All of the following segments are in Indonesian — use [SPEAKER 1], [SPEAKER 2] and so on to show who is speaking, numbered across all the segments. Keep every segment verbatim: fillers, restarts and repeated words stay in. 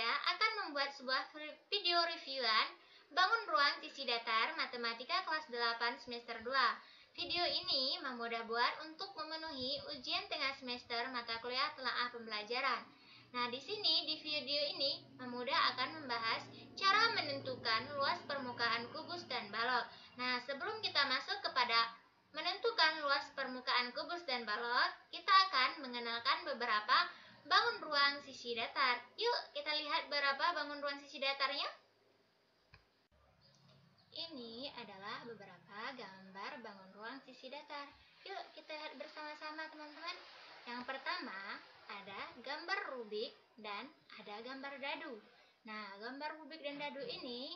[SPEAKER 1] Muda akan membuat sebuah video reviewan bangun ruang sisi datar matematika kelas delapan semester dua. Video ini Mam Muda buat untuk memenuhi ujian tengah semester mata kuliah telaah pembelajaran. Nah, di sini di video ini Mam Muda akan membahas cara menentukan luas permukaan kubus dan balok. Nah, sebelum kita masuk kepada menentukan luas permukaan kubus dan balok, kita akan mengenalkan beberapa bangun ruang sisi datar. Yuk, kita lihat berapa bangun ruang sisi datarnya. Ini adalah beberapa gambar bangun ruang sisi datar. Yuk, kita lihat bersama-sama teman-teman. Yang pertama, ada gambar Rubik dan ada gambar dadu. Nah, gambar Rubik dan dadu ini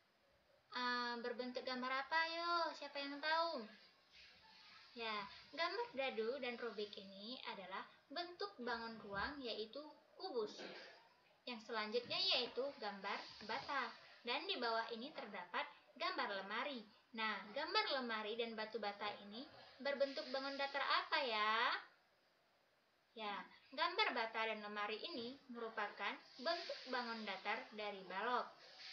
[SPEAKER 1] uh, berbentuk gambar apa? Yuk, siapa yang tahu? Ya, gambar dadu dan Rubik ini adalah bentuk bangun ruang yaitu kubus. Yang selanjutnya yaitu gambar bata. Dan di bawah ini terdapat gambar lemari. Nah, gambar lemari dan batu bata ini berbentuk bangun datar apa ya? Ya, gambar bata dan lemari ini merupakan bentuk bangun datar dari balok.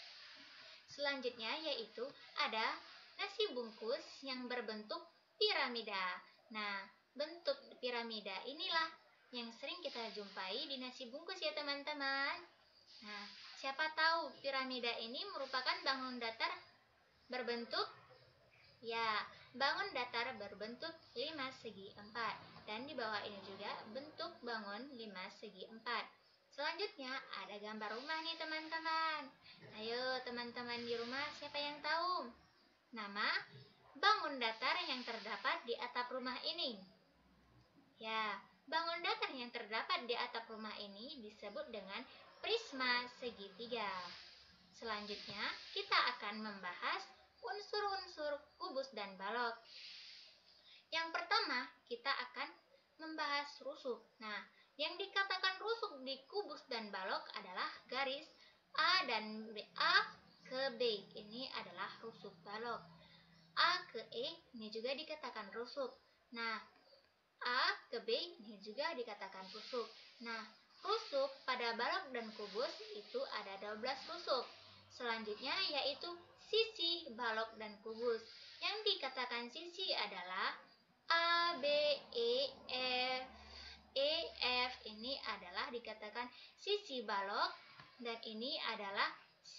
[SPEAKER 1] Selanjutnya yaitu ada nasi bungkus yang berbentuk piramida. Nah, bentuk piramida inilah yang sering kita jumpai di nasi bungkus ya teman-teman. Nah, siapa tahu piramida ini merupakan bangun datar berbentuk? Ya, bangun datar berbentuk lima segi empat. Dan di bawah ini juga bentuk bangun lima segi empat. Selanjutnya ada gambar rumah nih teman-teman. Ayo teman-teman di rumah, siapa yang tahu nama bangun datar yang terdapat di atap rumah ini? Ya, bangun datar yang terdapat di atap rumah ini disebut dengan prisma segitiga. Selanjutnya, kita akan membahas unsur-unsur kubus dan balok. Yang pertama, kita akan membahas rusuk. Nah, yang dikatakan rusuk di kubus dan balok adalah garis A dan B, A ke B. Ini adalah rusuk balok. A ke E ini juga dikatakan rusuk. Nah, A ke B ini juga dikatakan rusuk. Nah, rusuk pada balok dan kubus itu ada dua belas rusuk. Selanjutnya yaitu sisi balok dan kubus. Yang dikatakan sisi adalah A, B, E, F, E, F ini adalah dikatakan sisi balok dan ini adalah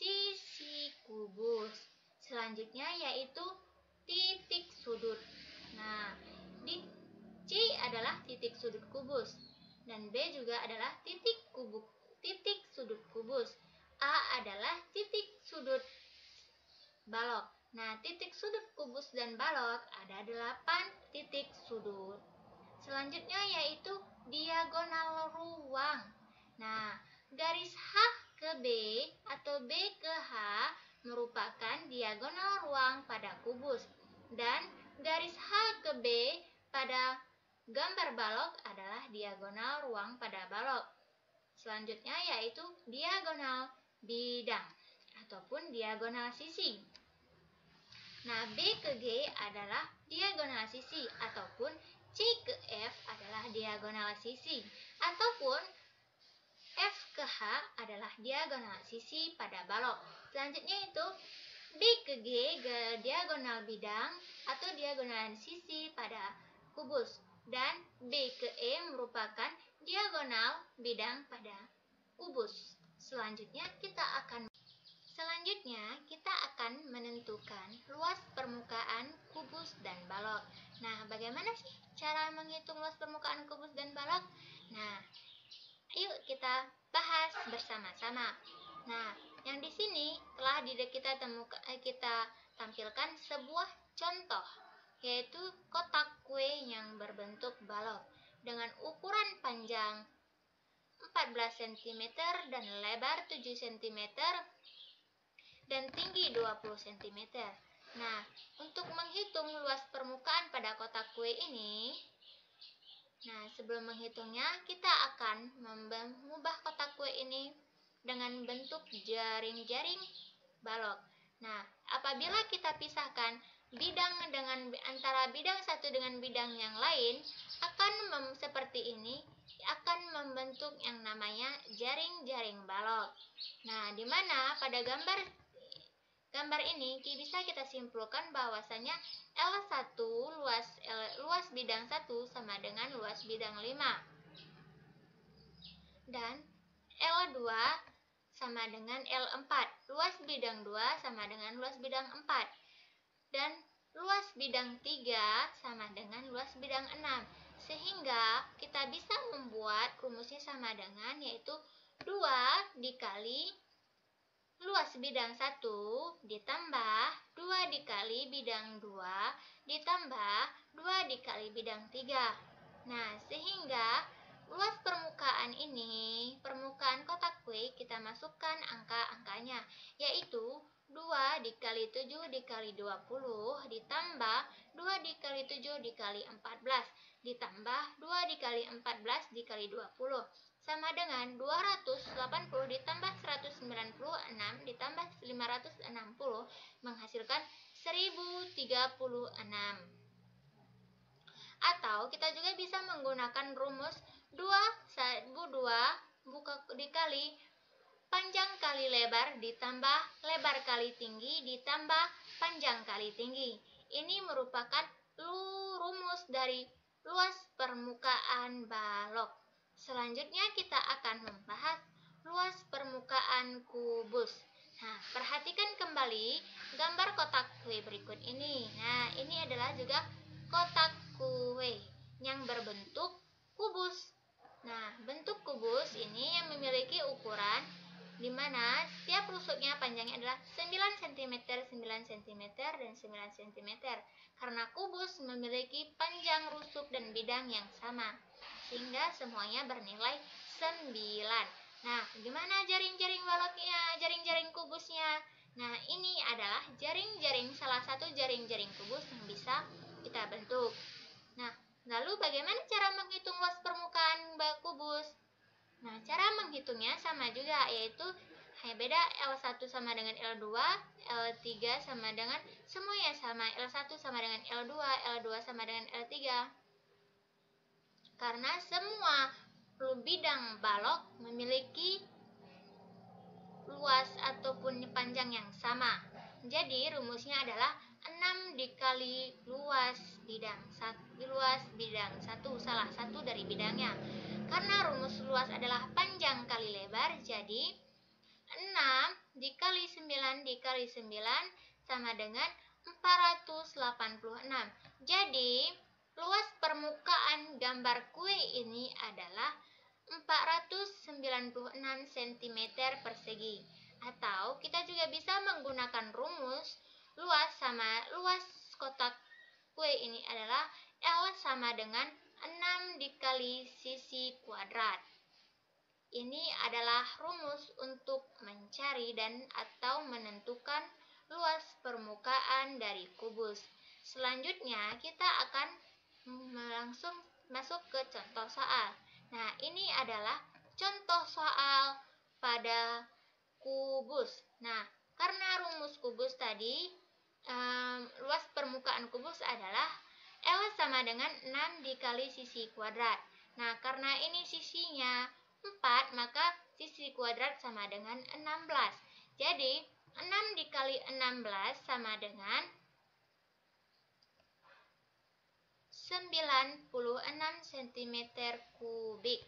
[SPEAKER 1] sisi kubus. Selanjutnya yaitu titik sudut. Nah, di C adalah titik sudut kubus dan B juga adalah titik kubus, titik sudut kubus. A adalah titik sudut balok. Nah, titik sudut kubus dan balok ada delapan titik sudut. Selanjutnya yaitu diagonal ruang. Nah, garis H ke B atau B ke H merupakan diagonal ruang pada kubus. Dan garis H ke B pada gambar balok adalah diagonal ruang pada balok. Selanjutnya yaitu diagonal bidang ataupun diagonal sisi. Nah, B ke G adalah diagonal sisi ataupun C ke F adalah diagonal sisi ataupun F ke H adalah diagonal sisi pada balok. Selanjutnya itu B ke G ke diagonal bidang atau diagonal sisi pada kubus dan B ke E merupakan diagonal bidang pada kubus. Selanjutnya kita akan Selanjutnya, kita akan menentukan luas permukaan kubus dan balok. Nah, bagaimana sih cara menghitung luas permukaan kubus dan balok? Nah, yuk kita bahas bersama-sama. Nah, yang di sini telah kita temukan, kita tampilkan sebuah contoh, yaitu kotak kue yang berbentuk balok dengan ukuran panjang empat belas sentimeter dan lebar tujuh sentimeter dan tinggi dua puluh sentimeter. Nah, untuk menghitung luas permukaan pada kotak kue ini, nah sebelum menghitungnya kita akan mengubah kotak kue ini dengan bentuk jaring-jaring balok. Nah, apabila kita pisahkan bidang dengan antara bidang satu dengan bidang yang lain akan seperti ini. akan membentuk yang namanya jaring-jaring balok. Nah, di mana pada gambar gambar ini bisa kita simpulkan bahwasanya L satu luas L, luas bidang satu sama dengan luas bidang lima. Dan L dua sama dengan L empat. Luas bidang dua sama dengan luas bidang empat. Dan luas bidang tiga sama dengan luas bidang enam. Sehingga kita bisa membuat rumusnya sama dengan yaitu dua dikali luas bidang satu ditambah dua dikali bidang dua ditambah dua dikali bidang tiga. Nah, sehingga luas permukaan ini, permukaan kotak kue, kita masukkan angka-angkanya, yaitu dua dikali tujuh dikali dua puluh ditambah dua dikali tujuh dikali empat belas ditambah dua dikali empat belas dikali dua puluh sama dengan dua ratus delapan puluh ditambah seratus sembilan puluh enam ditambah lima ratus enam puluh menghasilkan seribu tiga puluh enam. Atau kita juga bisa menggunakan rumus dua buka dikali panjang kali lebar ditambah lebar kali tinggi ditambah panjang kali tinggi. Ini merupakan rumus dari luas permukaan balok. Selanjutnya kita akan membahas luas permukaan kubus. Nah, perhatikan kembali gambar kotak kue berikut ini. Nah, ini adalah juga kotak kue yang berbentuk kubus. Nah, bentuk kubus ini yang memiliki ukuran di mana setiap rusuknya panjangnya adalah sembilan sentimeter, sembilan sentimeter, dan sembilan sentimeter. Karena kubus memiliki panjang rusuk dan bidang yang sama, sehingga semuanya bernilai sembilan. Nah, gimana jaring-jaring baloknya, jaring-jaring kubusnya? Nah, ini adalah jaring-jaring, salah satu jaring-jaring kubus yang bisa kita bentuk. Nah, lalu bagaimana cara menghitung luas permukaan kubus? Nah, cara menghitungnya sama juga, yaitu hanya beda L satu sama dengan L dua, L tiga sama dengan semuanya sama, L satu sama dengan L dua, L dua sama dengan L tiga. Karena semua bidang balok memiliki luas ataupun panjang yang sama. Jadi rumusnya adalah enam dikali luas bidang satu, luas bidang satu, salah satu dari bidangnya. Karena rumus luas adalah panjang kali lebar, jadi enam dikali sembilan dikali sembilan sama dengan empat ratus delapan puluh enam. Jadi luas permukaan gambar kue ini adalah empat ratus sembilan puluh enam sentimeter persegi. Atau kita juga bisa menggunakan rumus luas sama luas kotak kue ini adalah L sama dengan enam dikali sisi kuadrat. Ini adalah rumus untuk mencari dan atau menentukan luas permukaan dari kubus. Selanjutnya kita akan langsung masuk ke contoh soal. Nah, ini adalah contoh soal pada kubus. Nah, karena rumus kubus tadi, um, luas permukaan kubus adalah L sama dengan enam dikali sisi kuadrat. Nah, karena ini sisinya empat, maka sisi kuadrat sama dengan enam belas. Jadi, enam dikali enam belas sama dengan sembilan puluh enam sentimeter kubik.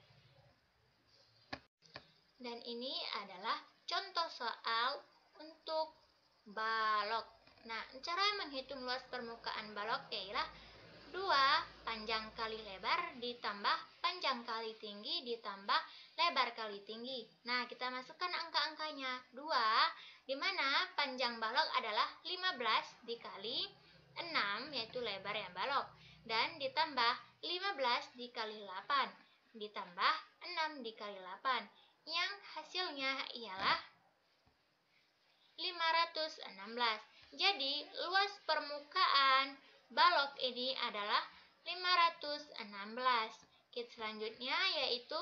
[SPEAKER 1] Dan ini adalah contoh soal untuk balok. Nah, cara menghitung luas permukaan balok ialah dua panjang kali lebar ditambah panjang kali tinggi ditambah lebar kali tinggi. Nah, kita masukkan angka-angkanya. dua, di mana panjang balok adalah lima belas dikali enam, yaitu lebar yang balok. Dan ditambah lima belas dikali delapan, ditambah enam dikali delapan. Yang hasilnya ialah lima ratus enam belas. Jadi, luas permukaan balok ini adalah lima ratus enam belas. Kit selanjutnya yaitu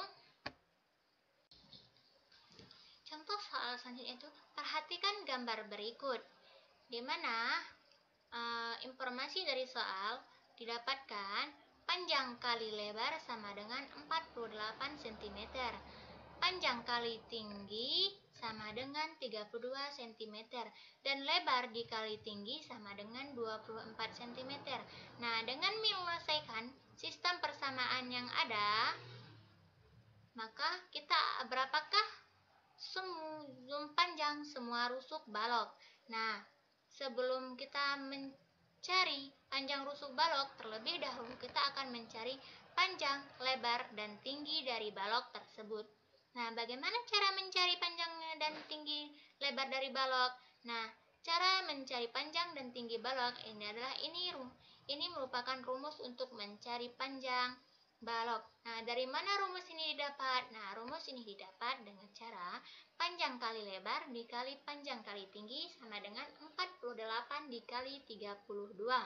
[SPEAKER 1] contoh soal selanjutnya itu perhatikan gambar berikut, di mana e, informasi dari soal didapatkan panjang kali lebar sama dengan empat puluh delapan sentimeter. Panjang kali tinggi sama dengan tiga puluh dua sentimeter. Dan lebar dikali tinggi sama dengan dua puluh empat sentimeter. Nah, dengan menyelesaikan sistem persamaan yang ada, maka kita berapakah zoom panjang semua rusuk balok? Nah, sebelum kita mencari panjang rusuk balok, terlebih dahulu kita akan mencari panjang, lebar, dan tinggi dari balok tersebut. Nah, bagaimana cara mencari panjang dan tinggi lebar dari balok? Nah, cara mencari panjang dan tinggi balok ini adalah ini ini merupakan rumus untuk mencari panjang balok. Nah, dari mana rumus ini didapat? Nah, rumus ini didapat dengan cara panjang kali lebar dikali panjang kali tinggi sama dengan empat puluh delapan dikali tiga puluh dua.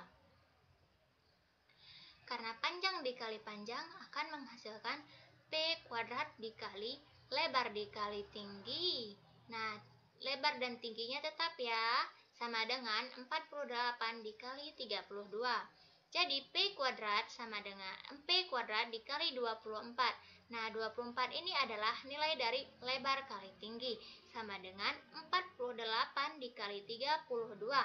[SPEAKER 1] Karena panjang dikali panjang akan menghasilkan P kuadrat dikali lebar dikali tinggi. Nah, lebar dan tingginya tetap ya, sama dengan empat puluh delapan dikali tiga puluh dua. Jadi P kuadrat sama dengan P kuadrat dikali dua puluh empat. Nah, dua puluh empat ini adalah nilai dari lebar kali tinggi, sama dengan empat puluh delapan dikali tiga puluh dua.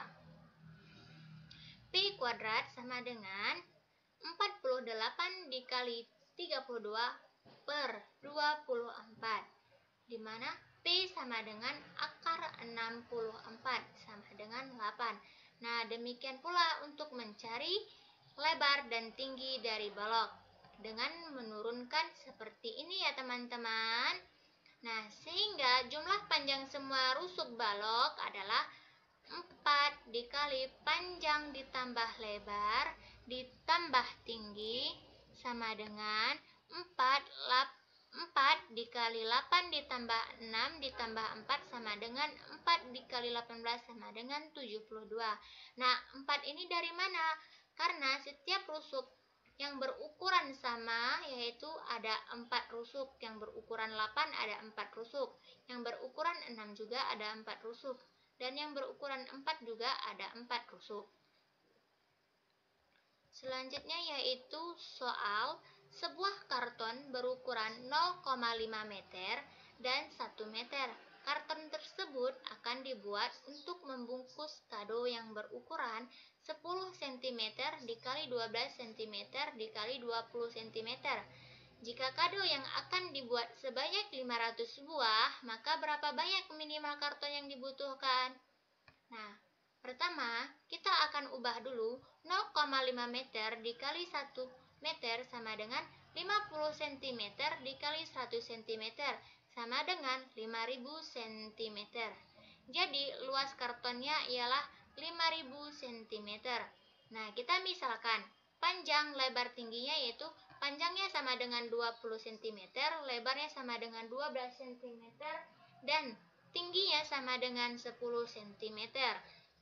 [SPEAKER 1] P kuadrat sama dengan empat puluh delapan dikali tiga puluh dua per dua puluh empat, di mana P sama dengan akar enam puluh empat sama dengan delapan. Nah, demikian pula untuk mencari lebar dan tinggi dari balok dengan menurunkan seperti ini ya teman-teman. Nah, sehingga jumlah panjang semua rusuk balok adalah empat dikali panjang ditambah lebar ditambah tinggi sama dengan empat, empat dikali delapan ditambah enam ditambah empat sama dengan empat dikali delapan belas sama dengan tujuh puluh dua. Nah, empat ini dari mana? Karena setiap rusuk yang berukuran sama, yaitu ada empat rusuk, yang berukuran delapan ada empat rusuk, yang berukuran enam juga ada empat rusuk, dan yang berukuran empat juga ada empat rusuk. Selanjutnya yaitu soal sebuah karton berukuran nol koma lima meter dan satu meter. Karton tersebut akan dibuat untuk membungkus kado yang berukuran sepuluh sentimeter dikali dua belas sentimeter dikali dua puluh sentimeter. Jika kado yang akan dibuat sebanyak lima ratus buah, maka berapa banyak minimal karton yang dibutuhkan? Nah, pertama kita akan ubah dulu nol koma lima meter dikali satu meter sama dengan lima puluh sentimeter dikali seratus sentimeter sama dengan lima ribu sentimeter. Jadi luas kartonnya ialah lima ribu sentimeter. Nah, kita misalkan panjang lebar tingginya yaitu panjangnya sama dengan dua puluh sentimeter, lebarnya sama dengan dua belas sentimeter, dan tingginya sama dengan sepuluh sentimeter.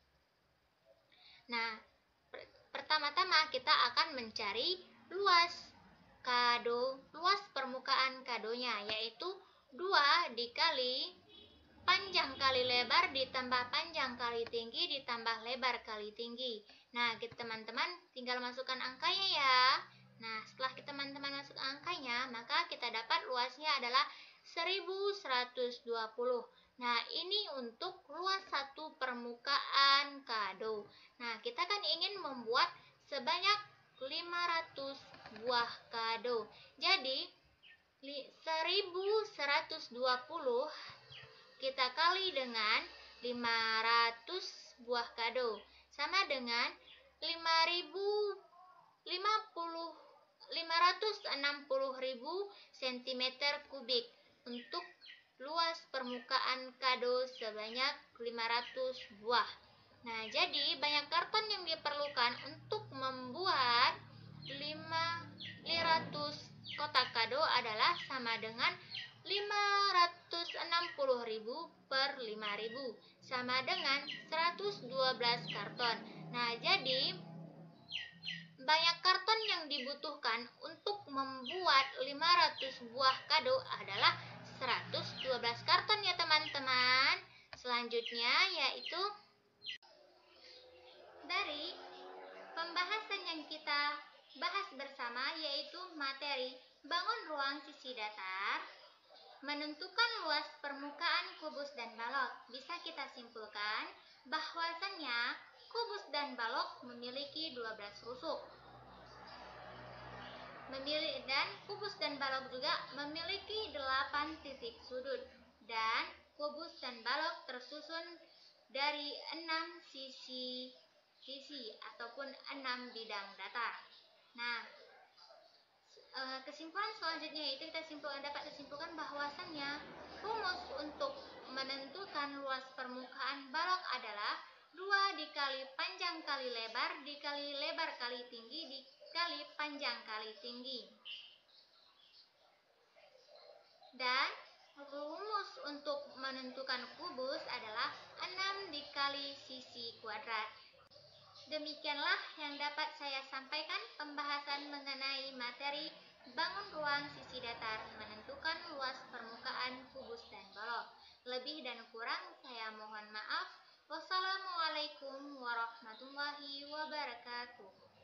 [SPEAKER 1] Nah, per pertama-tama kita akan mencari luas kado, luas permukaan kadonya, yaitu dua dikali panjang kali lebar ditambah panjang kali tinggi ditambah lebar kali tinggi. Nah, kita teman-teman tinggal masukkan angkanya ya. Nah, setelah kita teman-teman masuk angkanya, maka kita dapat luasnya adalah seribu seratus dua puluh. Nah, ini untuk luas satu permukaan kado. Nah, kita kan ingin membuat sebanyak lima ratus buah kado. Jadi, seribu seratus dua puluh kita kali dengan lima ratus buah kado sama dengan lima ratus enam puluh ribu sentimeter kubik untuk luas permukaan kado sebanyak lima ratus buah. Nah, jadi banyak karton yang diperlukan untuk membuat lima ratus kotak kado adalah sama dengan lima ratus enam puluh ribu per lima ribu sama dengan seratus dua belas karton. Nah, jadi banyak karton yang dibutuhkan untuk membuat lima ratus buah kado adalah seratus dua belas karton ya teman-teman. Selanjutnya yaitu dari pembahasan yang kita bahas bersama, yaitu materi bangun ruang sisi datar, menentukan luas permukaan kubus dan balok. Bisa kita simpulkan bahwasannya kubus dan balok memiliki dua belas rusuk. Memilih dan kubus dan balok juga memiliki delapan titik sudut, dan kubus dan balok tersusun dari enam sisi sisi ataupun enam bidang datar. Nah, kesimpulan selanjutnya itu kita simpulkan dapat disimpulkan bahwasannya rumus untuk menentukan luas permukaan balok adalah dua dikali panjang kali lebar dikali lebar kali tinggi dikali panjang kali tinggi. Dan rumus untuk menentukan kubus adalah enam dikali sisi kuadrat. Demikianlah yang dapat saya sampaikan pembahasan mengenai materi bangun ruang sisi datar, menentukan luas permukaan kubus dan balok. Lebih dan kurang saya mohon maaf. Wassalamualaikum warahmatullahi wabarakatuh.